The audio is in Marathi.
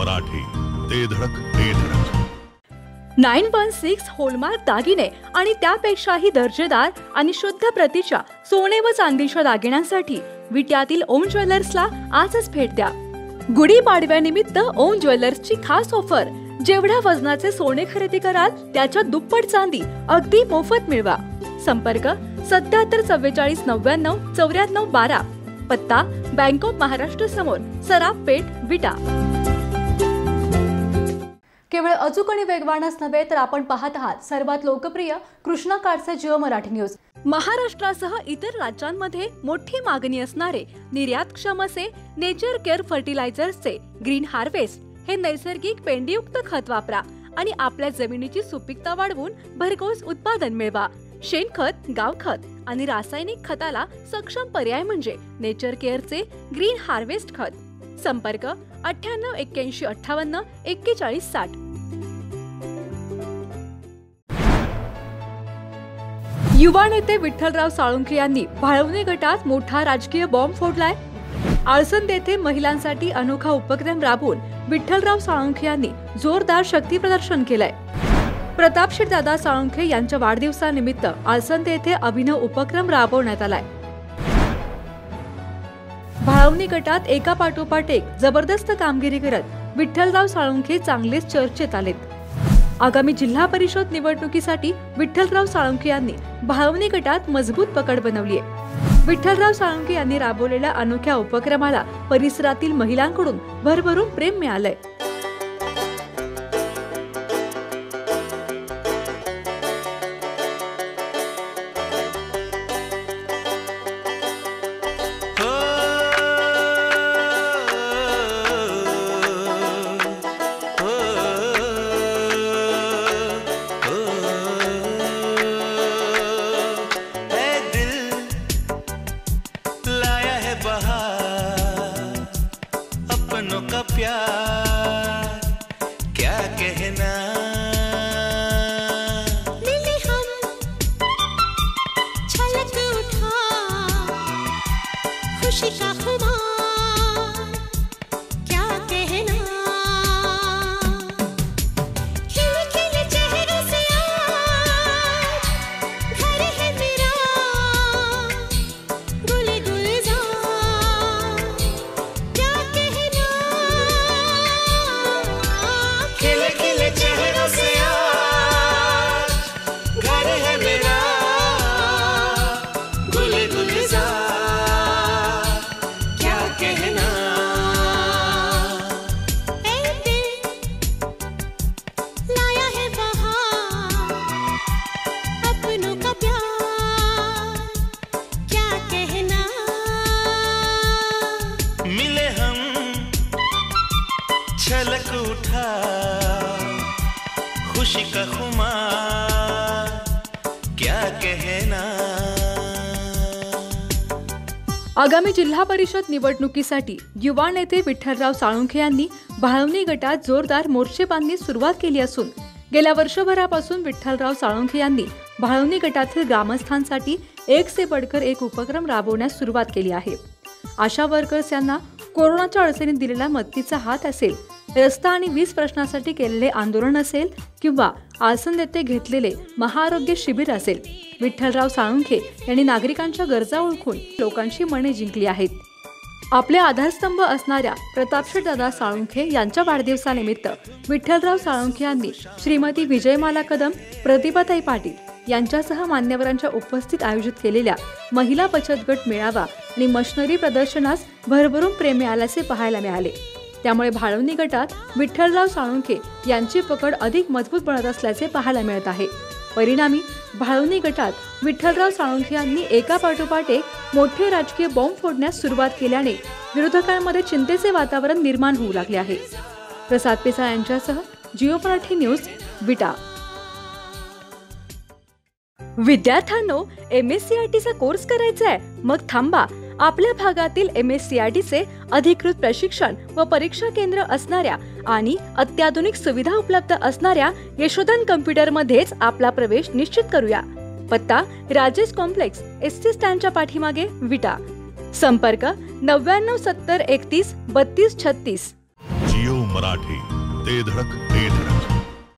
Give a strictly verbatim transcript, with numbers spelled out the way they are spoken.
मराठी, ते धडक ते धडक. नाइन वन सिक्स होलमार्क दागिने आणि त्यापेक्षाही दर्जेदार आणि शुद्ध प्रतीच्या सोने व चांदीच्या दागिन्यांसाठी विट्यातील ओम ज्वेलर्सला आजच भेट द्या. गुढीपाडव्यानिमित्त ओम ज्वेलर्सची खास ऑफर. जेवढ्या वजनाचे सोने खरेदी कराल त्याच्या दुप्पट चांदी अगदी मोफत मिळवा. संपर्क सत्याहत्तर चव्वेचाळीस नव्याण्णव चौऱ्याण्णव बारा. पत्ता बँक ऑफ महाराष्ट्र समोर, सराफ पेठ, विटा. केवळ अचूक आणि वेगवानच नव्हे तर आपण पाहत आहात सर्वात लोकप्रिय कृष्णा कार्डचे जिओ मराठी न्यूज. महाराष्ट्रासह इतर राज्यांमध्ये मोठी मागणी असणारे निर्यातक्षम असे नेचर केअर फर्टिलायझर्सचे ग्रीन हार्वेस्ट हे नैसर्गिक पेंडीयुक्त खत वापरा आणि आपल्या जमिनीची सुपीकता वाढवून भरघोस उत्पादन मिळवा. शेणखत, गावखत आणि रासायनिक खताला सक्षम पर्याय म्हणजे नेचर केअरचे ग्रीन हार्वेस्ट खत. संपर्क अठ्ठ्याण्णव एक्क्याऐंशी अठ्ठावन्न एक्केचाळीस साठ. युवा नेते विठ्ठलराव साळुंखे यांनी भाळवणी गटात मोठा राजकीय बॉम्ब फोडलाय. आळसंद येथे महिलांसाठी अनोखा उपक्रम राबवून विठ्ठलराव साळुंखे यांनी जोरदार शक्ती प्रदर्शन केलंय. प्रतापशेठ दादा साळुंखे यांच्या वाढदिवसानिमित्त आळसंद येथे अभिनव उपक्रम राबवण्यात आलाय. भाळवणी गटात एका पाठोपाठ एक जबरदस्त कामगिरी करत विठ्ठलराव साळुंखे चांगलेच चर्चेत आलेत. आगामी जिल्हा परिषद निवडणुकीसाठी विठ्ठलराव साळुंखे यांनी भाळवणी गटात मजबूत पकड बनवली आहे. विठ्ठलराव साळुंखे यांनी राबवलेल्या अनोख्या उपक्रमाला परिसरातील महिलांकडून भरभरून प्रेम मिळालंय. अपनों का प्यार क्या कहना, मिले हम छलक उठा खुशी का खुमार क्या कहना, खिले खिले चेहरों से आज घर है मेरा गुल गुलजार क्या कहना, खिले खिले चेहरों से आज घर है मेरा गुल गुलजार क्या कहना, ऐ दिल लाया है बहार अपनों का प्यार क्या कहना, मिले हम छलक उठा खुशी का खुमार क्या कहना. आगामी जिल्हा परिषद निवडणुकीसाठी युवा नेते विठ्ठलराव साळुंखे यांनी भाळवणी गटात जोरदार मोर्चेबांधणी सुरुवात केली असून गेल्या वर्षभरापासून विठ्ठलराव साळुंखे यांनी भाळवणी गटातील ग्रामस्थांसाठी एक से बढ़कर एक उपक्रम राबवण्यास सुरुवात केली आहे. आशा वर्कर्स यांना कोरोनाच्या अडचणीत दिलेला मदतीचा हात असेल, रस्ता आणि वीज प्रश्नासाठी केलेले आंदोलन असेल किंवा आळसंद येथे घेतलेले महाआरोग्य शिबिर असेल, विठ्ठलराव साळुंखे यांनी नागरिकांच्या गरजा ओळखून लोकांची मने जिंकली आहेत. आपले आधारस्तंभ असणाऱ्या प्रतापशेठ दादा साळुंखे यांच्या वाढदिवसानिमित्त विठ्ठलराव साळुंखे यांनी श्रीमती विजयमाला कदम, प्रतिभाताई पाटील यांच्यासह मान्यवरांच्या उपस्थित आयोजित केलेल्या महिला बचत गट मेळावा आणि मशनरी प्रदर्शनास भरभरून प्रेम मिळाल्याचे पाहायला मिळाले. त्यामुळे भाळवणी गटात विठ्ठलराव साळुंखे यांची पकड अधिक मजबूत बनत असल्याचे पाहायला मिळत आहे. परिणामी भाळवणी गटात विठ्ठलराव साळुंखे यांनी एका पाठोपाठ एक मोठे राजकीय बॉम्ब फोडण्यास सुरुवात केल्याने विरोधकांमध्ये चिंतेचे वातावरण निर्माण होऊ लागले आहे. प्रसाद पेसा यांच्यासह जिओ मराठी न्यूज, विटा. विद्यार्थ्यांनो, M S C I T चा कोर्स करायचा आहे? मग थांबा. आपल्या भागातील M S C I T चे अधिकृत प्रशिक्षण व परीक्षा केंद्र असणाऱ्या आणि अत्याधुनिक सुविधा उपलब्ध असणाऱ्या यशोधन कम्प्युटर मध्येच आपला प्रवेश निश्चित करूया. पत्ता राजेश कॉम्प्लेक्स, एस टी स्टँडच्या पाठीमागे, विटा. संपर्क नव्याण्णव सत्तर एकतीस बत्तीस छत्तीस. रेडिओ मराठी ते धडक ते धडक.